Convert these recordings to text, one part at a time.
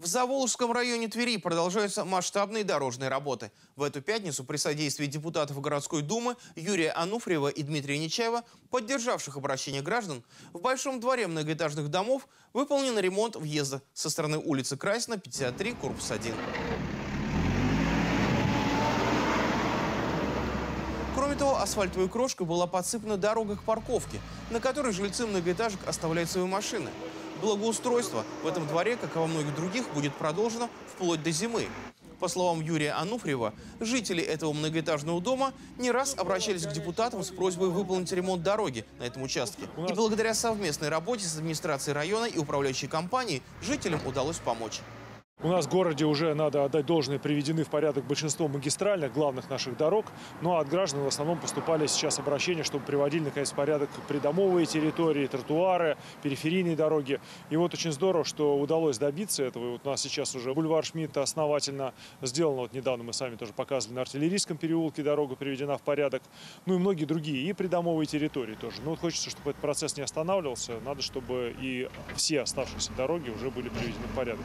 В Заволжском районе Твери продолжаются масштабные дорожные работы. В эту пятницу при содействии депутатов городской думы Юрия Ануфриева и Дмитрия Нечаева, поддержавших обращение граждан, в Большом дворе многоэтажных домов выполнен ремонт въезда со стороны улицы Красина, 53, корпус 1. Кроме того, асфальтовой крошкой была подсыпана дорога к парковке, на которой жильцы многоэтажек оставляют свои машины. Благоустройство в этом дворе, как и во многих других, будет продолжено вплоть до зимы. По словам Юрия Ануфриева, жители этого многоэтажного дома не раз обращались к депутатам с просьбой выполнить ремонт дороги на этом участке. И благодаря совместной работе с администрацией района и управляющей компанией жителям удалось помочь. У нас в городе уже, надо отдать должное, приведены в порядок большинство магистральных, главных наших дорог. Ну а от граждан в основном поступали сейчас обращения, чтобы приводили, наконец, в порядок придомовые территории, тротуары, периферийные дороги. И вот очень здорово, что удалось добиться этого. Вот у нас сейчас уже бульвар Шмидта основательно сделано. Вот недавно мы сами тоже показывали, на Артиллерийском переулке дорога приведена в порядок. Ну и многие другие, и придомовые территории тоже. Ну вот хочется, чтобы этот процесс не останавливался. Надо, чтобы и все оставшиеся дороги уже были приведены в порядок.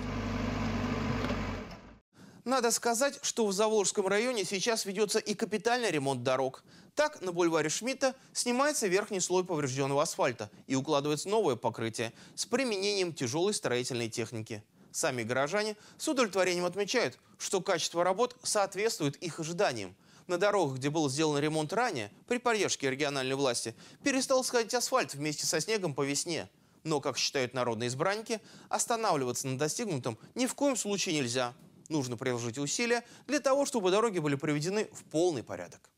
Надо сказать, что в Заволжском районе сейчас ведется и капитальный ремонт дорог. Так, на бульваре Шмидта снимается верхний слой поврежденного асфальта и укладывается новое покрытие с применением тяжелой строительной техники. Сами горожане с удовлетворением отмечают, что качество работ соответствует их ожиданиям. На дорогах, где был сделан ремонт ранее, при поддержке региональной власти, перестал сходить асфальт вместе со снегом по весне. Но, как считают народные избранники, останавливаться на достигнутом ни в коем случае нельзя. Нужно приложить усилия для того, чтобы дороги были приведены в полный порядок.